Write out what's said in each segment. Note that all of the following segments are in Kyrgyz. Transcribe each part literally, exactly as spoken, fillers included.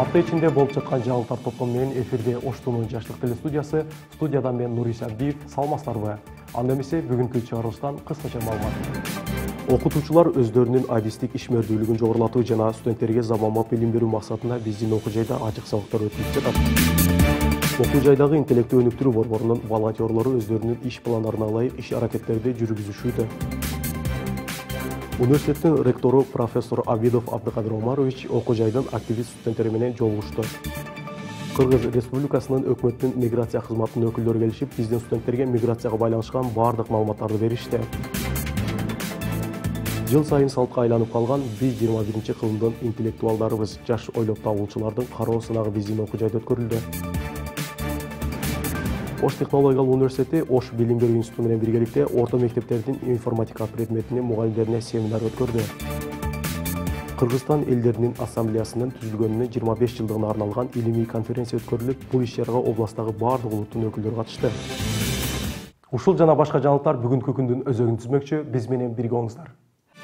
Апта ичинде болуп жаткан жаңылыктар топтому менен эфирде Оштунун жаштык телестудиясы, студияда мен Нурис Абдиев, саламатсыздарбы? Анда эмесе бүгүнкү чыгарылыштан кыскача маалымат. Окутуучулар өздөрүнүн адистик ишмердүүлүгүн жогорулатуу жана студенттерге заманбап билим берүү максатында биздин окуу жайда ачык сабактар өтүлүп жатат. Окуу жайдагы интеллектти өнүктүрүү борборунун волонтерлору өздөрүнүн иш пландарына ылайык иш аракеттерди жүргүзүшүүдө. Университеттин ректору профессор Абидов Абдыкадыр Омарович окуу жайдын активист студенттери менен жолугушту. Кыргыз Республикасынын өкмөттүн миграция кызматынын өкүлдөрү келишип, биздин студенттерге миграцияга байланышкан бардык маалыматтарды беришти. Жыл сайын салтка айланып калган биз жыйырма биринчи кылымдын интеллектуалдарыбыз, жаш ойлоп табуучулардын кароо сынагы биздин окуу жайда өткөрүлдү. Ош технологиялык университети Ош билим берүү институту менен биргеликте орто мектептердин информатика предметинин мугалимдерине семинар өткөрдү. Кыргызстан элдеринин ассамблеясынын түзүлгөнүнүн жыйырма беш жылдыгына арналган илимий конференция өткөрүлүп, бул иш-чарага областтагы бардык улуттун өкүлдөрү катышты. Ушул жана башка жаңылыктар бүгүнкү күндүн өзөгүн түзмөкчү, биз менен бирге болуңуздар.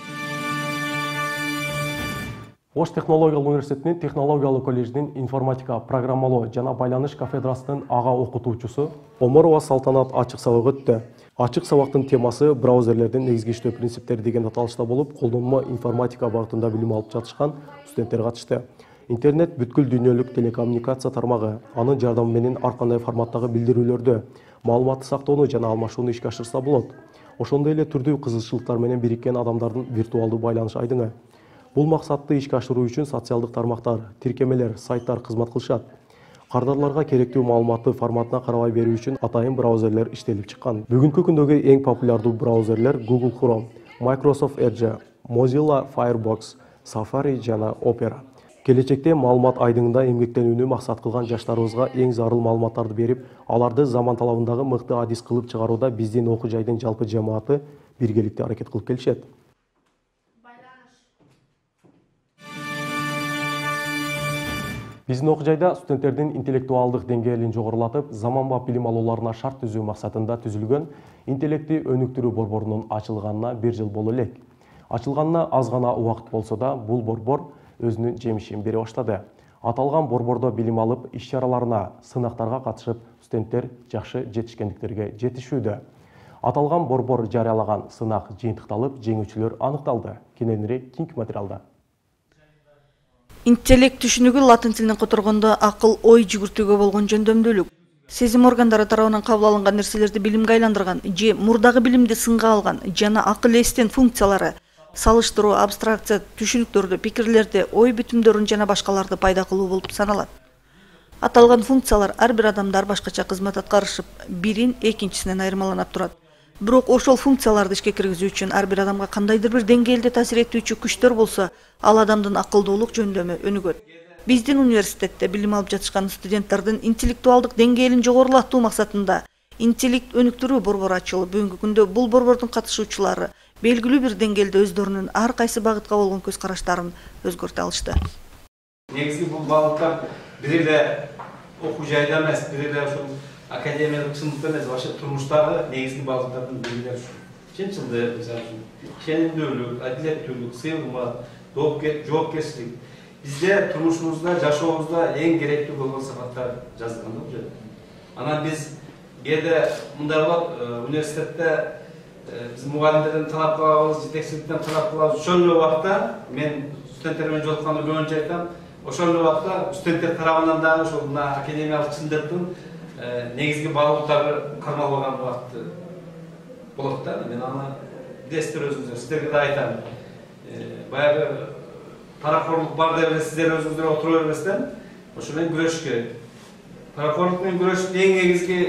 Ош технологиялык университетинин технологиялык коллежинин информатика, программалоо жана байланыш кафедрасынын ага окутуучусу Омарова Салтанат ачык сабак өттү. Ачык сабактын темасы браузерлердин негизги иштөө принциптери деген аталышта болуп, колдонмо информатика багытында билим алып жатышкан студенттер катышты. Интернет бүткүл дүйнөлүк телекоммуникация тармагы, анын жардамы менен ар кандай форматтагы билдирүүлөрдү, маалыматты сактоону жана алмашууну ишке ашырса болот. Ошондой эле түрдүү кызыкчылыктар менен бириккен адамдардын виртуалдуу байланыш айдыңы. Бул максатты ишке ашыруу үчүн социалдык тармактар, тиркемелер, сайттар кызмат кылышат. Кардарларга керектүү маалыматты форматына карабай берүү үчүн атайын браузерлер иштелип чыккан. Бүгүнкү күндөгү эң популярдуу браузерлер Google Chrome, Microsoft Edge, Mozilla Firefox, Safari жана Opera. Келечекте маалымат айдыңында эмгектенүүнү максат кылган жаштарыбызга эң зарыл маалыматтарды берип, аларды заман талабындагы мыкты адис кылып чыгарууда биздин окуу жайдын жалпы жамааты биргеликте аракет кылып келишет. Биздин окуу жайда студенттердин интеллектуалдык деңгээлин жогорулатып, заманбап билим алууларына шарт түзүү максатында түзүлгөн интеллектти өнүктүрүү борборунун ачылганына бир жыл боло элек. Ачылганына аз гана убакыт болсо да, бул борбор өзүнүн жемишин бере баштады. Аталган борбордо билим алып, иш-чараларына, сынактарга катышып, студенттер жакшы жетишкендиктерге жетишүүдө. Аталган борбор жарыялаган сынак жыйынтыкталып, жеңүүчүлөр аныкталды. Кененирээк кинг материалда. Интеллект түшүнүгү латын тилинен которгондо акыл, ой жүгүртүүгө болгон жөндөмдүүлүк. Сезим органдары тарабынан кабыл алынган нерселерди билимге айландырган, же мурдагы билимди сынга алган жана акыл эстен функциялары, салыштыруу, абстракция түшүнүктөрдү, пикирлерди, ой бүтүмдөрүн жана башкаларды пайда кылуу болуп саналат. Аталган функциялар ар бир адамдар башкача кызмат аткарышып, бирин экинчисинен айырмаланып турат. Бирок ошол функцияларды ишке киргизүү үчүн ар бир адамга кандайдыр бир деңгээлде таасир этүүчү күчтөр болсо, ал адамдын акылдуулук жөндөмү өнүгөт. Биздин университетте билим алып жатышкан студенттердин интеллектуалдык деңгээлин жогорулатуу максатында интеллект өнүктүрүү борбору ачылып, бүгүнкү күндө бул борбордун катышуучулары белгилүү бир деңгээлде өздөрүнүн ар кайсы багытка болгон көз караштарын өзгөртө алышты. Негизги бул багыттар бир эле окуу жайда эмес, бир эле ошол академиялык чындыкта эмес, башка турмуштагы негизги багыттардын бири. Чынчылдык, мисалы үчүн, ишенимдүүлүк, адилеттүүлүк, сыйылма, жоопкерчилик. Бизде турмушубузда, жашообузда эң керектүү болгон сапаттар жазылган да бул жерде. Анан биз кээде мындай болот, университетте биз мугалимдерден талап кылабыз, жетекчиликтен талап кылабыз. Ошол эле убакта мен студенттер менен жолукканда көбүнчө айтам, ошол эле убакта студенттер тарабынан дагы ошол мына академиялык чындыктын негизги багыттары кармалбаган убакыт болот да. Мен аны билесиздер өзүңүздөр, сиздерге да айтам. Баягы паракорлук бар деп эле сиздер өзүңүздөр отура бербестен, ошо менен күрөшүш керек. Паракорлук менен күрөшүштүн эң негизги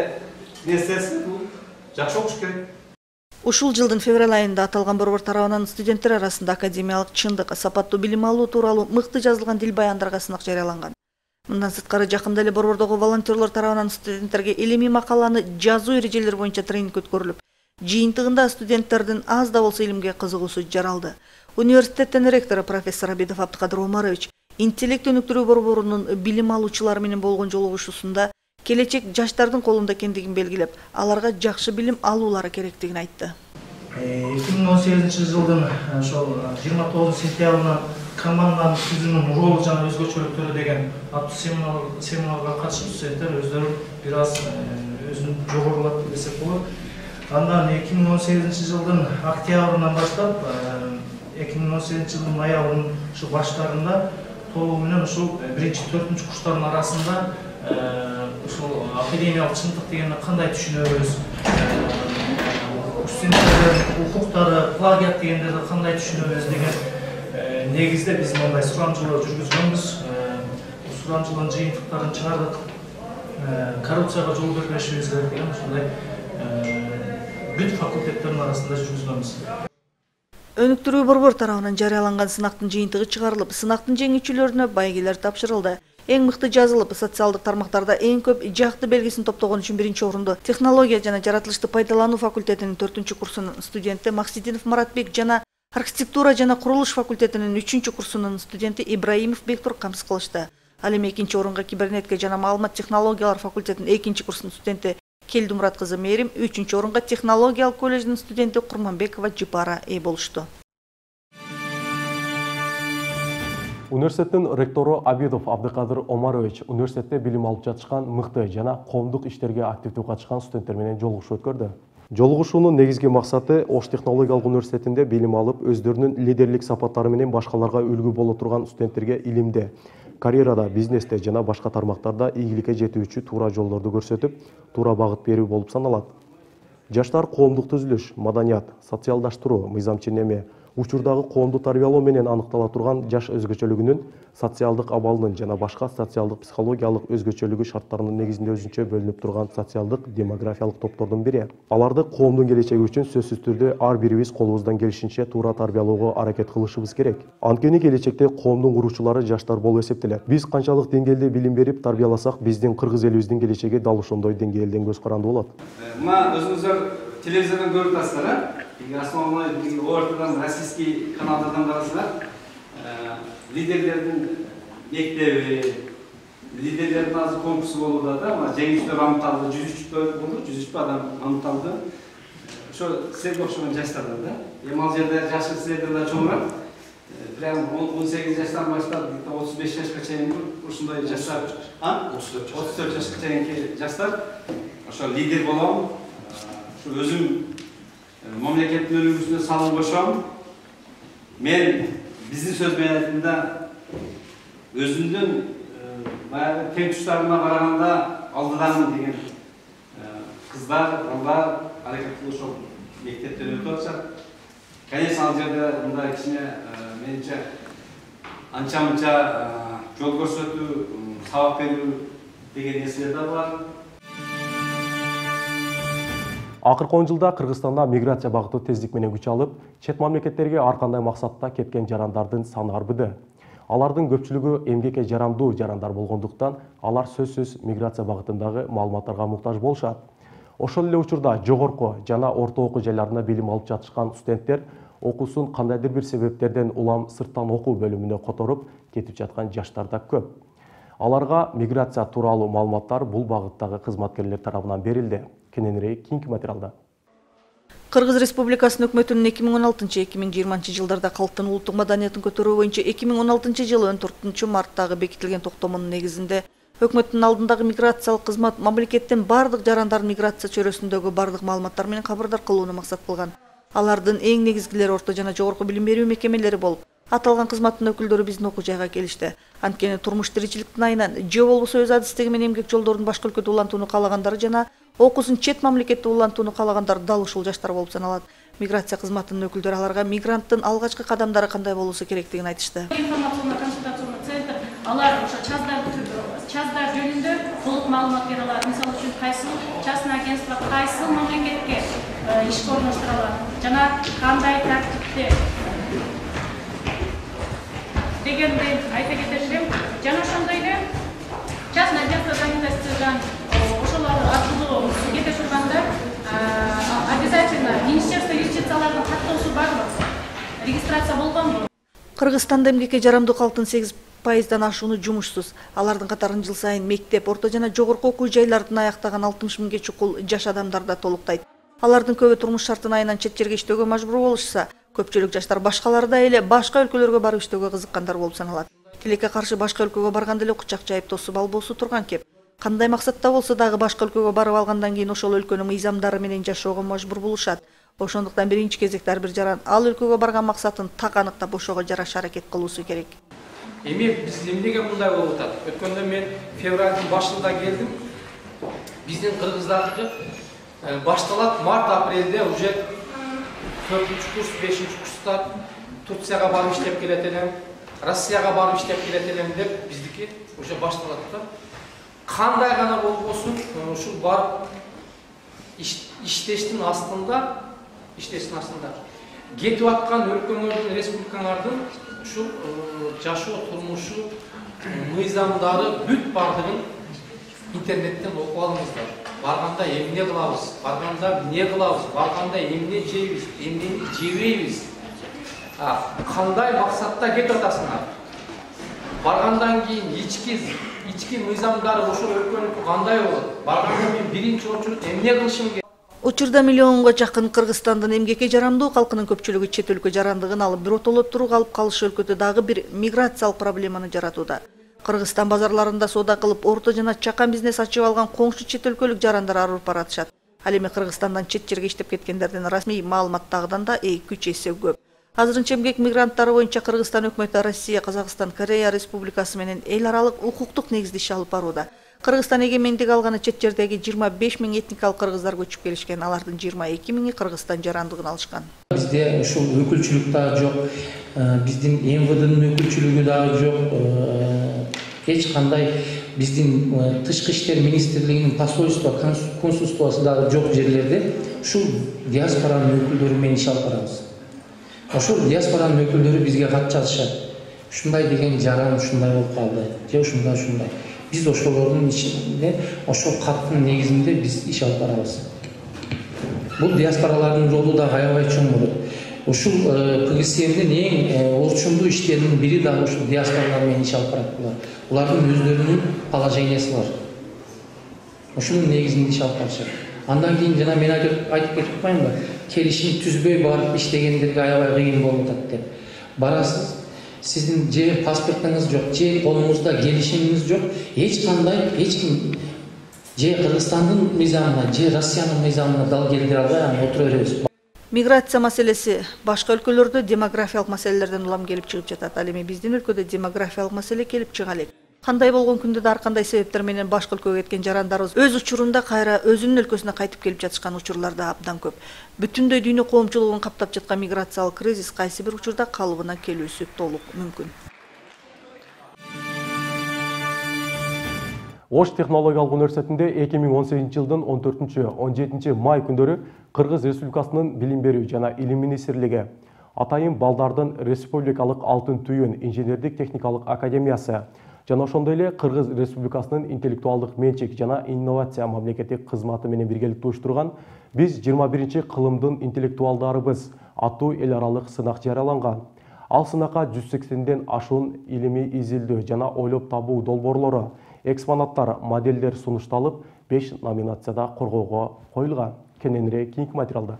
нерсеси бул жакшы окуш керек. Ушул жылдын февраль айында аталган борбор тарабынан студенттер арасында академиялык чындык, сапаттуу билим алуу тууралуу мыкты жазылган дил баяндарга сынак жарыяланган. Мындан сырткары жакында эле борбордогу волонтерлор тарабынан студенттерге илимий макаланы жазуу эрежелери боюнча тренинг өткөрүлүп, жыйынтыгында студенттердин аз да болсо илимге кызыгуусу жаралды. Университеттин ректору профессор Абидов Абдыкадыр Омарович интеллект өнүктүрүү борборунун билим алуучулары менен болгон жолугушуусунда келечек жаштардын колунда экендигин белгилеп, аларга жакшы билим алуулары керектигин айтты. эки миң он сегизинчи жылдын ошол жыйырма тогузунчу сентябрынан команданын түзүүнүн ролу жана өзгөчөлүктөрү деген аттуу семинарга катышып студенттер өздөрү бир аз өзүн жогорулап десек болот. Андан эки миң он сегизинчи жылдын октябрынан баштап эки миң он сегизинчи жылдын ноябрынын ушу баштарында толугу менен ушул биринчи төртүнчү курстардын арасында ушул академиялык чындык дегенди кандай түшүнөбүз, студенттердин укуктары, плагиат дегендерди кандай түшүнөбүз деген негизде биз мындай сурамжылоо жүргүзгөнбүз. Сурамжылоонун жыйынтыктарын чыгардык. Коррупцияга жол бербешибиз керек деген ушундай бүт факультеттердин арасында жүргүзгөнбүз. Өнүктүрүү борбор тарабынан жарыяланган сынактын жыйынтыгы чыгарылып, сынактын жеңүүчүлөрүнө байгелер тапшырылды. Эң мыкты жазылып, социалдык тармактарда эң көп жакты белгисин топтогон үчүн биринчи орунду технология жана жаратылышты пайдалануу факультетинин төртүнчү курсунун студенти Максидинов Маратбек жана архитектура жана курулуш факультетинин үчүнчү курсунун студенти Ибраимов Бектур камсыз кылышты. Ал эми экинчи орунга кибернетика жана маалымат технологиялар факультетинин экинчи курсунун студенти Келдумурат кызы Мерим, үчүнчү орунга технологиялык колледждин студенти Курманбекова Жипара ээ болушту. Университеттин ректору Абидов Абдыкадыр Омарович университетте билим алып жатышкан мыкты жана коомдук иштерге активдүү катышкан студенттер менен жолугушуу өткөрдү. Жолугушуунун негизги максаты Ош технологиялык университетинде билим алып, өздөрүнүн лидерлик сапаттары менен башкаларга үлгү боло турган студенттерге илимде, карьерада, бизнесте жана башка тармактарда ийгиликке жетүүчү туура жолдорду көрсөтүп, туура багыт берүү болуп саналат. Жаштар коомдук түзүлүш, маданият, социалдаштыруу, мыйзам ченеме, учурдагы коомду тарбиялоо менен аныктала турган жаш өзгөчөлүгүнүн, социалдык абалынын жана башка социалдык психологиялык өзгөчөлүгү шарттарынын негизинде өзүнчө бөлүнүп турган социалдык демографиялык топтордун бири. Аларды коомдун келечеги үчүн сөзсүз түрдө ар бирибиз колубуздан келишинче туура тарбиялоого аракет кылышыбыз керек. Анткени келечекте коомдун куруучулары жаштар болуп эсептелет. Биз канчалык деңгээлде билим берип тарбияласак, биздин кыргыз элибиздин келечеги дал ошондой деңгээлден көз карандуу болот. Мына өзүңүздөр телевизордон көрүп атасыздар, а? Основной ортадан российский каналдардан карасаңар, лидерлердин мектеби, лидерлердин азыр конкурсу болууда да, мына жеңүүчүлөр аныкталды, жүз үч болду, жүз үч адам аныкталды. Ошо силерге окшогон жаштардан да. Эми ал жерде жашы силерден да чоңураак. Прям он сегиз жаштан баштап отуз беш жашка чейин ушундай жаштар, а? отуз төрт жашка чейинки жаштар ошо лидер болом. Ошо өзүм мамлекеттин өнүгүүсүнө салым кошом. Мен биздин сөз менен айтканда өзүмдүн баягы тең туштарыма караганда алдыдамын деген кыздар, балдар аракет кылышып мектептен өтүп атышат. Конечно, ал жерде мындай кичине менимче анча-мынча жол көрсөтүү, сабак берүү деген нерселер да бар. Акыркы он жылда Кыргызстанда миграция багыты тездик менен күч алып, чет мамлекеттерге ар кандай максатта кеткен жарандардын саны арбыды. Алардын көпчүлүгү эмгекке жарамдуу жарандар болгондуктан, алар сөзсүз миграция багытындагы маалыматтарга муктаж болушат. Ошол эле учурда жогорку жана орто окуу жайларында билим алып жатышкан студенттер окуусун кандайдыр бир себептерден улам сырттан окуу бөлүмүнө которуп кетип жаткан жаштар да көп. Аларга миграция тууралуу маалыматтар бул багыттагы кызматкерлер тарабынан берилди. Кененирээк кийинки материалда. Кыргыз Республикасынын өкмөтүнүн эки миң он алтынчы — эки миң жыйырманчы жылдарда калктын улуттук маданиятын көтөрүү боюнча эки миң он алтынчы жылы он төртүнчү марттагы бекитилген токтомунун негизинде өкмөттүн алдындагы миграциялык кызмат мамлекеттин бардык жарандарын миграция чөйрөсүндөгү бардык маалыматтар менен кабардар кылууну максат кылган. Алардын эң негизгилери орто жана жогорку билим берүү мекемелери болуп, аталган кызматтын өкүлдөрү биздин окуу жайга келишти. Анткени турмуш тиричиликтин айынан же болбосо өз адистиги менен эмгек жолдорун башка өлкөдө улантууну каалагандар жана окуусун чет мамлекетте улантууну каалагандар дал ушул жаштар болуп саналат. Миграция кызматынын өкүлдөрү аларга мигранттын алгачкы кадамдары кандай болуусу керектигин айтышты. Информационный консультационный центр алар ошо чаздар чаздар жөнүндө толук маалымат бере алат. Мисалы үчүн кайсы частный агентство кайсы мамлекетке ишке орноштура алат жана кандай тартипте дегенди айта кетишим. Жана ошондой эле частный агентство занятостьдан ошолор аркылуу кете турганда обязательно министерство юстициялардын каттоосу барбы? Регистрация болгонбу? Кыргызстанда эмгекке жарамдуу калктын сегиз пайыздан ашууну жумушсуз. Алардын катарын жыл сайын мектеп, орто жана жогорку окуу жайлардын аяктаган алтымыш миңге чукул жаш адамдар да толуктайт. Алардын көбү турмуш шартын айынан чет жерге иштөөгө мажбур болушса, көпчүлүк жаштар башкалардай эле башка өлкөлөргө барып иштөөгө кызыккандар болуп саналат. Тилекке каршы башка өлкөгө барганда эле кучак жайып тосуп албоосу турган кеп. Кандай максатта болсо дагы башка өлкөгө барып алгандан кийин ошол өлкөнүн мыйзамдары менен жашоого мажбур болушат. Ошондуктан биринчи кезекте ар бир жаран ал өлкөгө барган максатын так аныктап ошого жараша аракет кылуусу керек. Эми биз эмнеге мындай болуп атат? Өткөндө мен февралдын башында келдим. Биздин кыргыздардыкы башталат март апрелде уже төртүнчү курс, бешинчи курстар Турцияга барып иштеп келет элем, Россияга барып иштеп келет элем деп биздики уже башталат да. Кандай гана болбосун, ушул барып иштештин астында, иштештин астында кетип аткан өлкөңөрдүн, республикаңардын ушул жашоо турмушу, мыйзамдары бүт бардыгын интернеттен окуп алыңыздар. Барганда эмне кылабыз, барганда эмне кылабыз, барганда эмне жейбиз, эмнени жебейбиз, кандай максатта кетип атасыңар. Баргандан кийин ички ички мыйзамдары ошол өлкөнүкү кандай болот? Барганда мен биринчи очередь эмне кылышым керек? Учурда миллионго жакын Кыргызстандын эмгекке жарандуу калкынын көпчүлүгү чет өлкө жарандыгын алып биротоло туруп калып калышы өлкөдө дагы бир миграциялык проблеманы жаратууда. Кыргызстан базарларында соода кылып, орто жана чакан бизнес ачып алган коңшу чет өлкөлүк жарандар арып баратышат. Ал эми Кыргызстандан чет жерге иштеп кеткендердин расмий маалыматтагыдан да эки үч эсе көп. Азырынча эмгек мигранттары боюнча Кыргызстан өкмөтү Россия, Казакстан, Корея Республикасы менен эл аралык укуктук негизде иш алып барууда. Кыргызстан эгемендик алганы чет жердеги жыйырма беш миң этникалык кыргыздар көчүп келишкен. Алардын жыйырма эки миңи Кыргызстан жарандыгын алышкан. Бизде ушул өкүлчүлүк дагы жок, биздин эм вэ дэнин өкүлчүлүгү дагы жок. Эч кандай биздин тышкы иштер министрлигинин посольство, консульствосу дагы жок жерлерде ушул диаспоранын өкүлдөрү менен иш алып барабыз. Ошол диаспоранын өкүлдөрү бизге кат жазышат. Ушундай деген жаран ушундай болуп калды, же ушундай ушундай. Биз ошолордун ичинде, ошол каттын негизинде биз иш алып барабыз. Бул диаспоралардын ролу да аябай чоң болот. Ушул К Г С Мдин эң орчундуу иштеринин бири дагы ушул диаспоралар менен иш алып барат булар. Булардын өздөрүнүн положениясы бар. Ушунун негизинде иш алып барышат. Андан кийин жана мен айтып кетип атпаймынбы? Келишим түзбөй барып иштегендерге аябай кыйын болуп атат деп. Барасыз, сиздин же паспортуңуз жок, же колуңузда келишимиңиз жок, эч кандай, эч ким же Кыргызстандын мыйзамына, же Россиянын мыйзамына дал келтире албай анан отура беребиз. Миграция маселеси башка өлкөлөрдө демографиялык маселелерден улам келип чыгып жатат. Ал эми биздин өлкөдө демографиялык маселе келип чыга элек. Кандай болгон күндө да ар кандай себептер менен башка өлкөгө кеткен жарандарыбыз өз учурунда кайра өзүнүн өлкөсүнө кайтып келип жатышкан учурлар да абдан көп. Бүтүндөй дүйнө коомчулугун каптап жаткан миграциялык кризис кайсы бир учурда калыбына келүүсү толук мүмкүн. Ош технологиялык университетинде эки миң он сегизинчи жылдын он төртүнчү он жетинчи май күндөрү Кыргыз Республикасынын Билим берүү жана Илим министрлиги, Атайын балдардын республикалык алтын түйүн инженердик техникалык академиясы жана ошондой эле Кыргыз Республикасынын интеллектуалдык менчик жана инновация мамлекеттик кызматы менен биргеликте уюштурган «Биз жыйырма биринчи кылымдын интеллектуалдарыбыз» аттуу эл аралык сынак жарыяланган. Ал сынакка жүз сексенден ашуун илимий изилдөө жана ойлоп табуу долбоорлору, экспонаттар, моделдер сунушталып, беш номинацияда коргоого коюлган. Кененирээк кийинки материалда.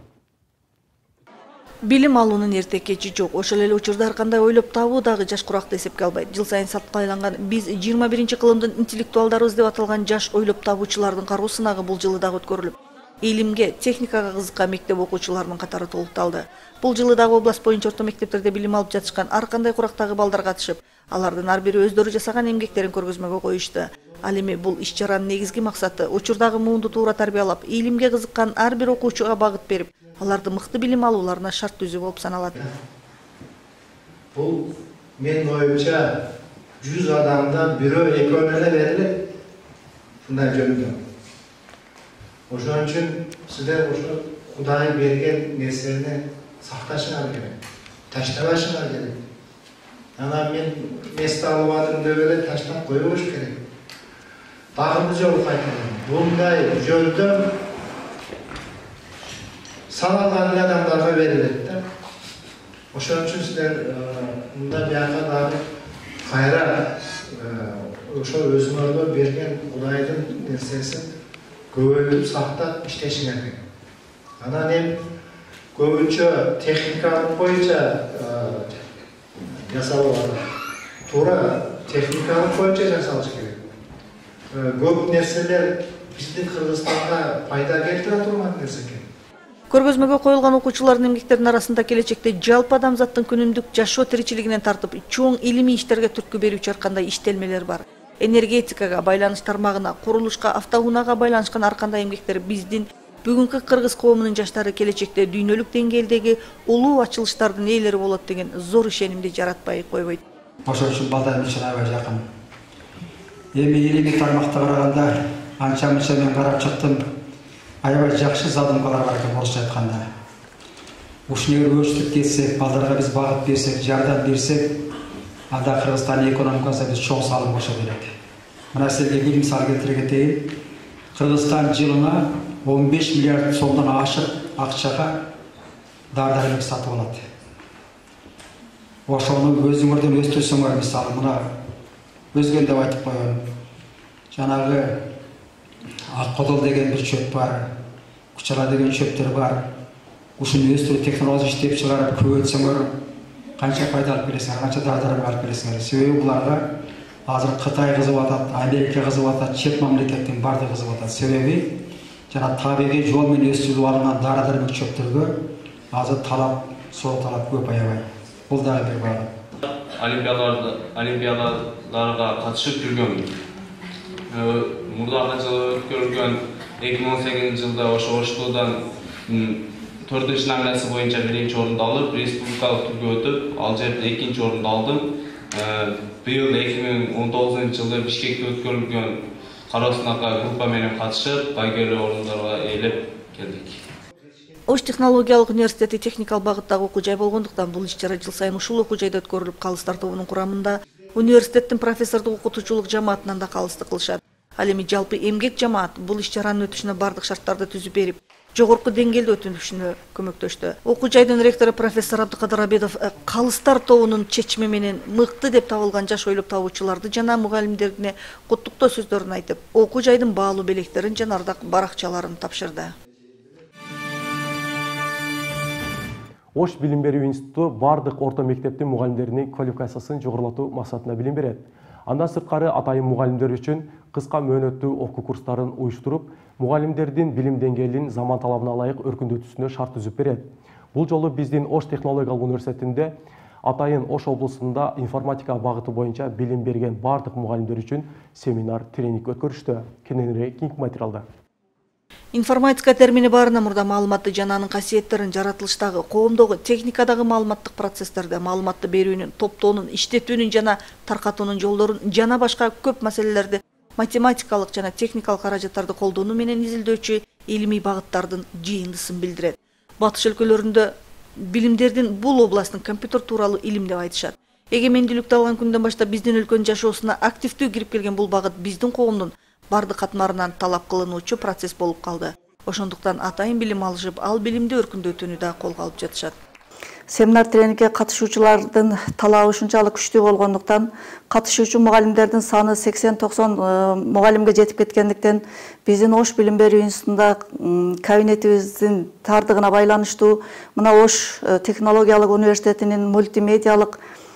Билим алуунун эрте кечи жок. Ошол эле учурда ар кандай ойлоп табуу дагы жаш куракты эсепке албайт. Жыл сайын сатка айланган «Биз жыйырма биринчи кылымдын интеллектуалдарыбыз» деп аталган жаш ойлоп табуучулардын кароо сынагы бул жылы дагы өткөрүлүп, илимге, техникага кызыккан мектеп окуучуларынын катары толукталды. Бул жылы дагы область боюнча орто мектептерде билим алып жатышкан ар кандай курактагы балдар катышып, алардын ар бири өздөрү жасаган эмгектерин көргөзмөгө коюшту. Ал эми бул иш чаранын негизги максаты учурдагы муунду туура тарбиялап, илимге кызыккан ар бир окуучуга багыт берип, аларды мыкты билим алууларына шарт түзүү болуп саналат. Бул мен оюмча жүз адамдан бирөө экөөнө эле берилет. Мындай жөнүндө. Ошон үчүн сиздер ошо Кудай берген нерсени сакташыңар керек, таштабашыңар керек. Анан мен месте алып атым деп эле таштап коюш керек. Дагы жолу кайталайм. Bunday жөндөм саналган адамдарга берилет да. Ошон үчүн сиздер мында бияка дагы кайра ошо өзүңөргө берген Кудайдын нерсесин көбөйтүп сактап иштешиңер керек. Анан эми көбүнчө техникалык боюнча жасалып атат. Туура техникалык боюнча жасалыш керек. Көп нерселер биздин Кыргызстанга пайда келтире турган нерсе экен. Көргөзмөгө коюлган окуучулардын эмгектеринин арасында келечекте жалпы адамзаттын күнүмдүк жашоо тиричилигинен тартып чоң илимий иштерге түрткү берүүчү ар кандай иштелмелер бар. Энергетикага, байланыш тармагына, курулушка, автоунаага байланышкан ар кандай эмгектер биздин бүгүнкү кыргыз коомунун жаштары келечекте дүйнөлүк деңгээлдеги улуу ачылыштардын ээлери болот деген зор ишенимди жаратпай койбойт. Ошол үчүн балдарым үчүн аябай жакын. Эми илимий тармакта караганда анча мынча мен карап чыктым. Аябай жакшы задумкалар бар экен орусча айтканда. Ушуну эгер өөрчүтүп кетсек, балдарга биз багыт берсек, жардам берсек, анда Кыргызстандын экономикасына биз чоң салым кошо берет. Мына силерге бир мисал келтире кетейин. Кыргызстан жылына он беш миллиард сомдон ашык акчага дары-дармек сатып алат. Ошону өзүңөрдөн өстүрсөңөр, мисалы мына өзгөн деп айтып коеюн. Жанагы ак кодол деген бир чөп бар, кучала деген чөптөр бар. Ушуну өстүрүү технология иштеп чыгарып көбөйтсөңөр канча пайда алып келесиңер, канча дары-дармек алып келесиңер. Себеби буларга азыр Кытай кызып атат, Америка кызып атат, чет мамлекеттин баардыгы кызып атат. Себеби жана табигый жол менен өстүрүлүп алынган дары-дармек чөптөргө азыр талап, сол талап көп аябай. Бул дагы бир багыт. Олимпиадаларда, олимпиадаларга катышып жүргөн. Мурдагы жылы өткөрүлгөн эки миң он сегизинчи жылда ошо Оштудан төртүнчү номинация боюнча биринчи орунду алып, республикалык турга өтүп, ал жерде экинчи орунду алдым. Быйыл эки миң он тогузунчу жылы Бишкекте өткөрүлгөн кароосунака группа менен катышып, байгелүү орундорго ээлеп келдик. Ош технологиялык университети техникалык багыттагы окуу жай болгондуктан бул иш-чара жыл сайын ушул окуу жайда өткөрүлүп, калыстар тобунун курамында университеттин профессордук окутуучулук жамаатынан да калыстык кылышат. Ал эми жалпы эмгек жамаат бул иш-чаранын өтүшүнө бардык шарттарды түзүп берип, жогорку деңгээлде өтүнүшүнө көмөктөштү. Окуу жайдын ректору профессор Абдыкадыр Абедов калыстар тобунун чечими менен мыкты деп табылган жаш ойлоп табуучуларды жана мугалимдерине куттуктоо сөздөрүн айтып, окуу жайдын баалуу белектерин жана ардак баракчаларын тапшырды. Ош билим берүү институту бардык орто мектептин мугалимдеринин квалификациясын жогорулатуу максатында билим берет. Андан сырткары атайын мугалимдер үчүн кыска мөөнөттүү окуу курстарын уюштуруп, мугалимдердин билим деңгээлин заман талабына ылайык өркүндөтүүсүнө шарт түзүп берет. Бул жолу биздин Ош технологиялык университетинде атайын Ош облусунда информатика багыты боюнча билим берген бардык мугалимдер үчүн семинар, тренинг өткөрүштү. Кененирээк кийинки материалда. Информатика термини баарынан мурда маалыматты жана анын касиеттерин жаратылыштагы, коомдогу, техникадагы маалыматтык процесстерде маалыматты берүүнүн, топтоонун, иштетүүнүн жана таркатуунун жолдорун жана башка көп маселелерди математикалык жана техникалык каражаттарды колдонуу менен изилдөөчү илимий багыттардын жыйындысын билдирет. Батыш өлкөлөрүндө билимдердин бул областтын компьютер тууралуу илим деп айтышат. Эгемендүүлүктү алган күндөн баштап биздин өлкөнүн жашоосуна активдүү кирип келген бул багыт биздин коомдун бардык катмарынан талап кылынуучу процесс болуп калды. Ошондуктан атайын билим алышып, ал билимди өркүндөтүүнү да колго алып жатышат. Семинар тренингге катышуучулардын талабы ушунчалык күчтүү болгондуктан, катышуучу мугалимдердин саны сексен токсон мугалимге жетип кеткендиктен, биздин Ош билим берүү институтунда кабинетибиздин тардыгына байланыштуу мына Ош технологиялык университетинин мультимедиалык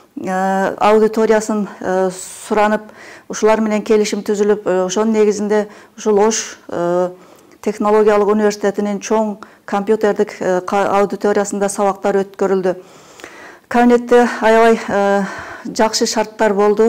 аудиториясын суранып, ушулар менен келишим түзүлүп, ошонун негизинде ушул Ош технологиялык университетинин чоң компьютердик аудиториясында сабактар өткөрүлдү. Кабинетте аябай жакшы шарттар болду.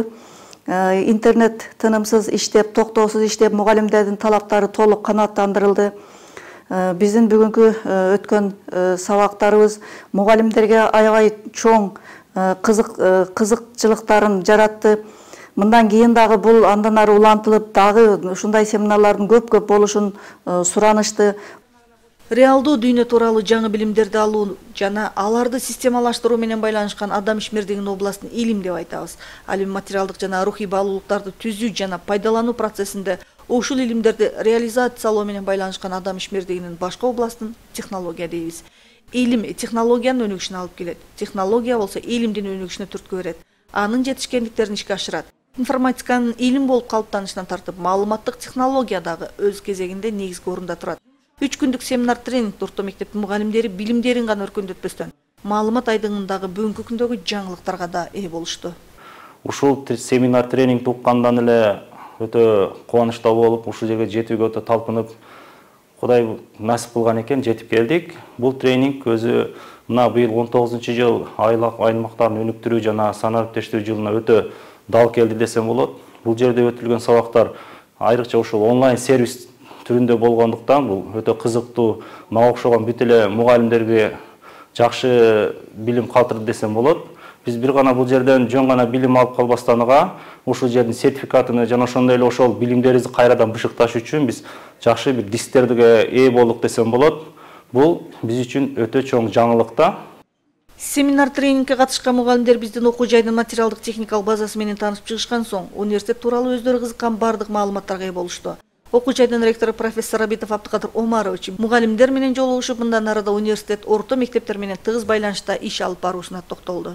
Интернет тынымсыз иштеп, токтоосуз иштеп, мугалимдердин талаптары толук канааттандырылды. Биздин бүгүнкү өткөн сабактарыбыз мугалимдерге аябай чоң кызык кызыкчылыктарын жаратты. Мындан кийин дагы бул андан ары улантылып, дагы ушундай семинарлардын көп-көп болушун суранышты. Реалдуу дүйнө тууралуу жаңы билимдерди алуу жана аларды системалаштыруу менен байланышкан адам ишмердигин областтын илим деп айтабыз. Ал эми материалдык жана рухий баалуулуктарды түзүү жана пайдалануу процессинде ушул илимдерди реализациялоо менен байланышкан адам ишмердигинин башка областтын технология дейбиз. Илим технологиянын өнүгүшүнө алып келет. Технология болсо илимдин өнүгүшүнө түрткү берет. Анын жетишкендиктерин ишке ашырат. Информатиканын илим болуп калыптанышынан тартып, маалыматтык технология дагы өз кезегинде негизги орунда турат. үч күндүк семинар тренингде орто мектептин мугалимдери билимдерин гана өркөндөтпөстөн маалымат айдыңындагы бүгүнкү күндөгү жаңылыктарга да ээ болушту. Ушул семинар тренингди уккандан эле өтө кубанычта болуп, ушул жерге жетүүгө өтө талпынып, Кудай насип кылган экен, жетип келдик. Бул тренинг өзү мына быйыл он тогузунчу жыл айлак аймактарын өнүктүрүү жана санариптештирүү жылына өтө дал келди десем болот. Бул жерде өтүлгөн сабактар айрыкча ушул онлайн сервис түрүндө болгондуктан бул өтө кызыктуу, мага окшогон бүт эле мугалимдерге жакшы билим калтырды десем болот. Биз бир гана бул жерден жөн гана билим алып калбастаныга, ушул жердин сертификатын жана ошондой эле ошол билимдерибизди кайрадан бышыкташ үчүн биз жакшы бир дистерге ээ болдук десем болот. Бул биз үчүн өтө чоң жаңылык да. Семинар тренингке катышкан мугалимдер биздин окуу жайдын материалдык техникалык базасы менен таанышып чыгышкан соң, университет тууралуу өздөрү кызыккан бардык маалыматтарга ээ болушту. Окуу жайдын ректору профессор Абитов Абдыкадыр Омарович мугалимдер менен жолугушуп, мындан арада университет орто мектептер менен тыгыз байланышта иш алып баруусуна токтолду.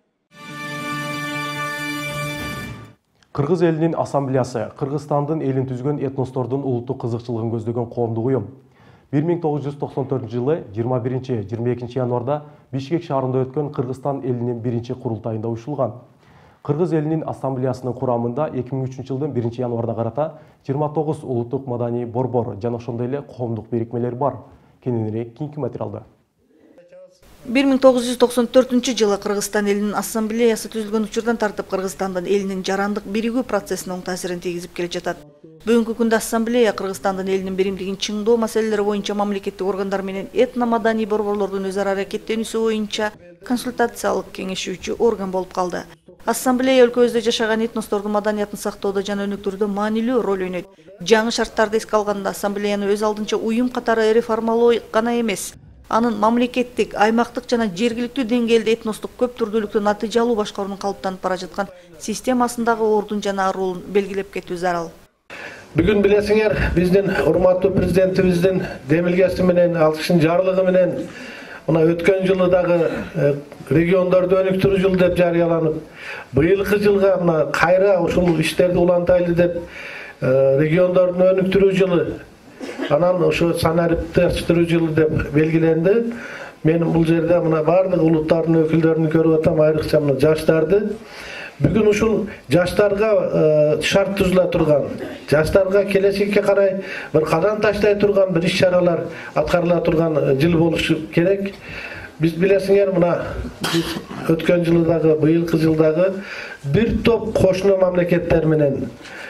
Кыргыз элинин ассамблеясы Кыргызстандын элин түзгөн этностордун улуттук кызыкчылыгын көздөгөн коомдук уюм. бир миң тогуз жүз токсон төртүнчү жылы жыйырма биринчи — жыйырма экинчи январда Бишкек шаарында өткөн Кыргызстан элинин биринчи курултайында уюштурулган. Кыргыз элинин ассамблеясынын курамында эки миң үчүнчү жылдын биринчи январына карата жыйырма тогуз улуттук маданий борбор жана ошондой эле коомдук бирикмелер бар. Кененирээк кийинки материалда. бир миң тогуз жүз токсон төртүнчү жылы Кыргызстан элинин ассамблеясы түзүлгөн учурдан тартып Кыргызстандын элинин жарандык биригүү процессине оң таасирин тийгизип келе жатат. Бүгүнкү күндө ассамблея Кыргызстандын элинин биримдигин чыңдоо маселелери боюнча мамлекеттик органдар менен этно-маданий борборлордун өз ара аракеттенүүсү боюнча консультациялык кеңешүүчү орган болуп калды. Ассамблея өлкөбүздө жашаган этностордун маданиятын сактоодо жана өнүктүрүүдө маанилүү роль ойнойт. Жаңы шарттарды эске алганда ассамблеяны өз алдынча уюм катары реформалоо гана эмес, анын мамлекеттик, аймактык жана жергиликтүү деңгээлде этностук көп түрдүүлүктү натыйжалуу башкаруунун калыптанып бара жаткан системасындагы ордун жана ролун белгилеп кетүү зарыл. Бүгүн билесиңер, биздин урматтуу президентибиздин демилгеси менен, алкыштын жарлыгы менен мына өткөн жылы дагы региондорду өнүктүрүү жылы деп жарыяланып, быйылкы жылга мына кайра ушул иштерди улантайлы деп региондордун өнүктүрүү жылы, анан ошо санариптештирүү жылы деп белгиленди. Мен бул жерде мына бардык улуттардын өкүлдөрүн көрүп атам, айрыкча мына жаштарды. Бүгүн ушул жаштарга шарт түзүлө турган, жаштарга келечекке карай бир кадам таштай турган бир иш-чаралар аткарыла турган жыл болушу керек. Биз билесиңер, мына өткөн жылдагы, быйылкы жылдагы бир топ кошуна мамлекеттер менен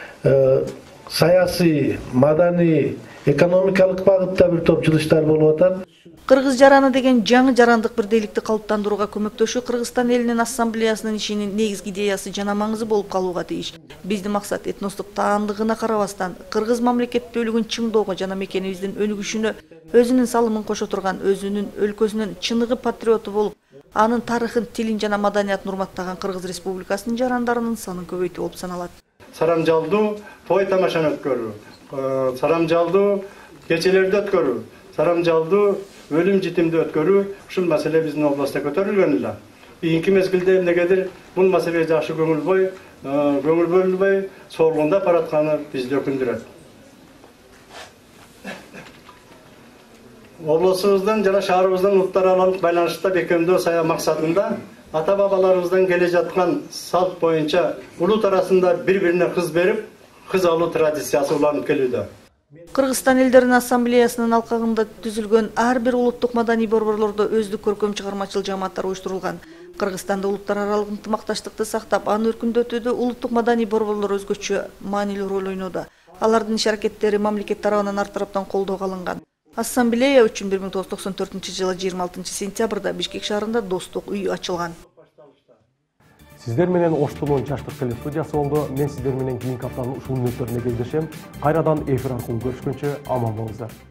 саясий, маданий, экономикалык багытта бир топ жылыштар болуп атат. Кыргыз жараны деген жаңы жарандык бирдейликти калыптандырууга көмөктөшүү Кыргызстан элинин ассамблеясынын ишинин негизги идеясы жана маңызы болуп калууга тийиш. Биздин максат этностук таандыгына карабастан кыргыз мамлекеттүүлүгүн чыңдоого жана мекенибиздин өнүгүшүнө өзүнүн салымын кошо турган, өзүнүн өлкөсүнүн чыныгы патриоту болуп, анын тарыхын, тилин жана маданиятын урматтаган Кыргыз Республикасынын жарандарынын санын көбөйтүү болуп саналат. Сарамжалдуу той тамашаны өткөрүү, сарамжалдуу кечелерди өткөрүү, сарамжалдуу өлүм житимди өткөрүү, ушул маселе биздин областта көтөрүлгөн эле. Кийинки мезгилде эмнегедир бул маселеге жакшы көңүл бой, көңүл бөлүнбөй, соргундап баратканы бизди өкүндүрөт. Облусубуздун жана шаарыбыздын улуттар аралык байланышта бекемдөө сая максатында ата бабаларыбыздан келе жаткан салт боюнча улут арасында бири-бирине кыз берип, кыз алуу традициясы уланып келүүдө. Кыргызстан элдеринин ассамблеясынын алкагында түзүлгөн ар бир улуттук маданий борборлордо өздүк көркөм чыгармачыл жааматтар уюштурулган. Кыргызстанда улуттар аралык ынтымакташтыкты сактап, аны өркүндөтүүдө улуттук маданий борборлор өзгөчө маанилүү роль ойноду. Алардын иш-аракеттери мамлекет тарабынан ар тараптан колдоого алынган. Ассамблея үчүн бир миң тогуз жүз токсон төртүнчү жылы жыйырма алтынчы сентябрда Бишкек шаарында достук үй ачылган. Сиздер менен Оштунун Жаштык телестудиясы болду. Мен сиздер менен кийинки аптанын ушул мүнөттөрүнө кездешем. Кайрадан эфир аркылуу көрүшкөнчө аман болуңуздар.